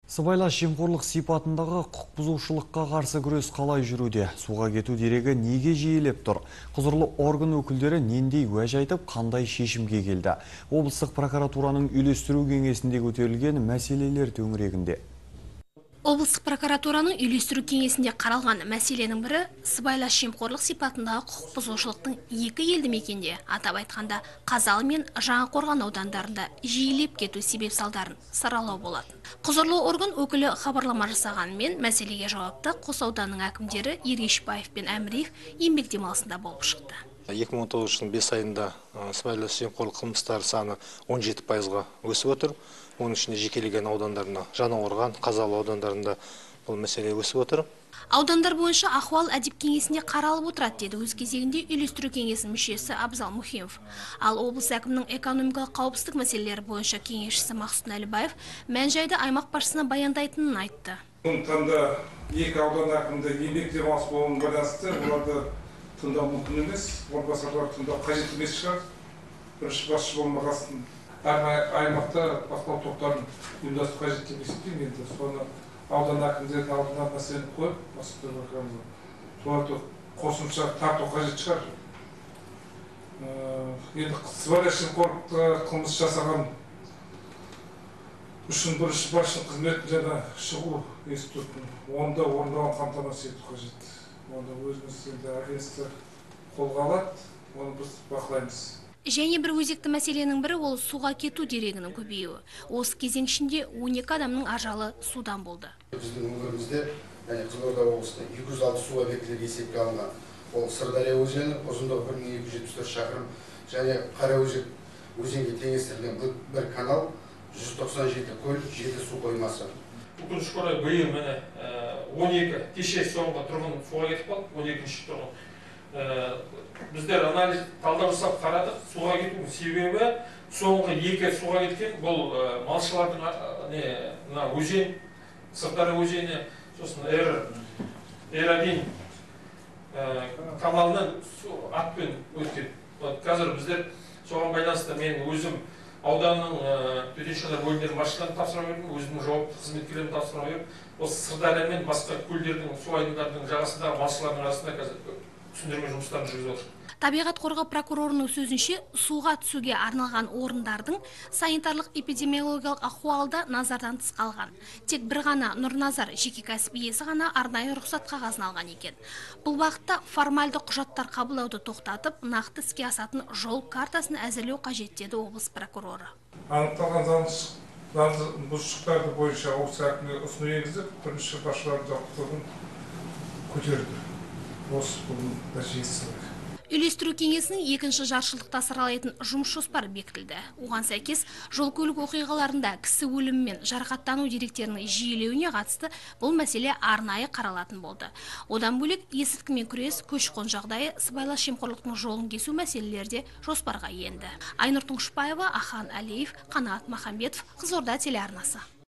Сыбайлас жемқорлық сипатындағы құқық бұзушылыққа қарсы күрес қалай жүруде? Суға кету дерегі неге жиілеп тұр? Құзырлы орган өкілдері нендей уәж айтып, қандай шешімге келді? Облыстық прокуратураның үйлестіру кеңесінде көтерілген мәселелер төңірегінде. Облыстық прокуратураның үйлестіру кеңесінде қаралған мәселенің бірі сыбайлас жемқорлық сипатындағы құқық бұзушылықтың екі елді мекенде, атап айтқанда Қазалы мен Жаңақорған аудандарында жиілеп кету себеп салдарын саралау болады. Құзырлы орган өкілі хабарлама жасағанымен мәселеге жауапты қос ауданның әкімдері Ергешбаев пен Әміреев еңбек демалысында болып шықты. 2019 жылдың 5 айында сыбайлас жемқорлық қылмыстар саны 17%-ға өсіп отыр. Оның ішінде жекелеген аудандарында, Жаңақорған, Қазалы аудандарында бұл мәселе өсіп отыр. Аудандар бойынша ахуал әдеп кеңесінде қаралып отырады, деді өз кезегінде үйлестіру кеңесінің мүшесі Абзал Мухимов. Ал облыс әкімінің экономикалық қауіпсіздік мәселелері бойынша кеңесшісі Мақсұт Әлібаев мән-жайды аймақ басшысына баяндайтынын айтты. Сондықтанда екі аудан әкімді еңбек демалысы болуына байланысты оларды тыңдау мүмкін емес, орынбасарлар тыңдау қажет емес шығар. Бірінші басшы болмағасын әр аймақта бақылау топтарын ұйымдастыру қажет деп есептеймін. Енді соны аудан әкімдерінің алдына мәселені қойып, соларды қосымша тарту қажет шығар. Енді сыбайлас жемқорлықта қылмыс жасаған үшін бірінші басшының қызметін және шығу институтын онда орындауын қамтамасыз ету қажет. Онда өзіміз енді агенттік қолға алады, оны біз бақылаймыз. Және бір өзекті мәселенің бірі ол суға кету дерегінің көбеюі. Осы кезең ішінде 12 адамның ажалы судан болды. Біздің өңірімізде, Қызылорда облысында 206 су объектілері есепке алынған. Ол Сырдария өзені, ұзындығы 1274 шақырым, және Қараөзек өзенге теңестірілген бір канал, 197 көл, 7 су қоймасы. Өкінішке орай биыл міне 12 кеше соңғы тұрғын суға кетіп қалды, 12-ші тұрғын. Біздер анализ талдау жасап қарадық, суға кетудің себебі соңғы екі суға кеткен бұл малшылардың өзен, Сырдария өзені, сосын Р1 каналынан атпен өткен. Қазір біздер соған байланысты мен өзім ауданның төтенше жағдайлар бөлімдерінің басшыларын тапсыра бердім, өзімнің жауапты қызметкерлерін тапсыра бердім. Осы Сырдария мен басқа көлдердің, су айдындардың жағасындағы малшылардың арасында қазір түсіндірме жұмыстарын жүргізіп отыр. Табиғат қорғау прокурорының сөзінше, суға түсуге арналған орындардың санитарлық-эпидемиологиялық ахуалда назардан тыс қалған. Тек бір ғана Нұрназар жеке кәсіп иесі ғана арнайы рұқсат қағазын алған екен. Бұл бағытта формальды құжаттар қабылдауды тоқтатып, нақты іске асатын жол картасын әзірлеу қажет, деді облыс прокуроры. Анықталған заң бұзушылықтары бойынша облыс әкіміне ұсыну енгізіп, бірінші басшылардың жауаптылығын көтерді. Осы бүгін нәтижесі бар. Үйлестіру кеңесінің екінші жаршылықта саралайтын жұмыс жоспары бекітілді. Оған сәйкес жол-көлік оқиғаларында кісі өлімі мен жарақаттану деректерінің жиілеуіне қатысты бұл мәселе арнайы қаралатын болды. Одан бөлек есірткімен күрес, көші-қон жағдайы, сыбайлас жемқорлықтың жолын кесу мәселелері де жоспарға енді. Айнұр Тұңғышбаева, Ахан Әлиев, Қанат Махамбетов, Қызылорда телеарнасы.